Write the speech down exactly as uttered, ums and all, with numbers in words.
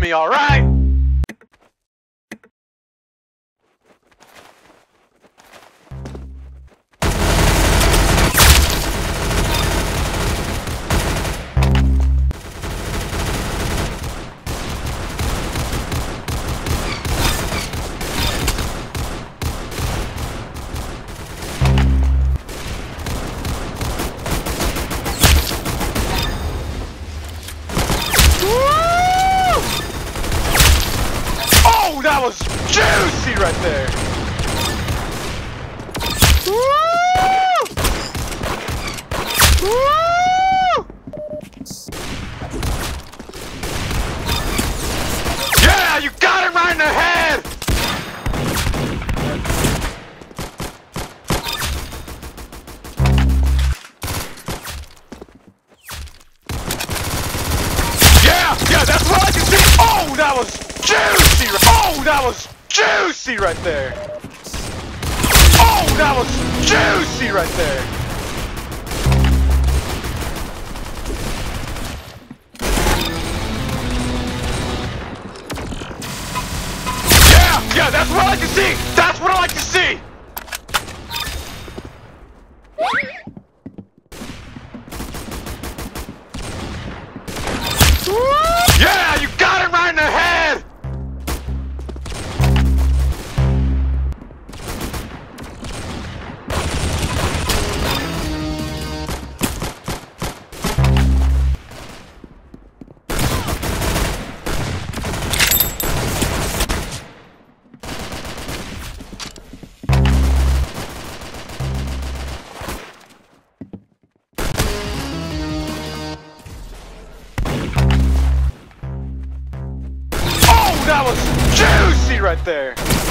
me, alright? Oh, that was juicy right there! Woo! Woo! Yeah, you got it right in the head! Yeah, yeah, that's what I can see! Oh, that was juicy! Oh, that was juicy right there! Oh, that was juicy right there! Yeah, yeah, that's what I like to see! That's what I like to see! Yeah, you got it right in the head! That was juicy right there!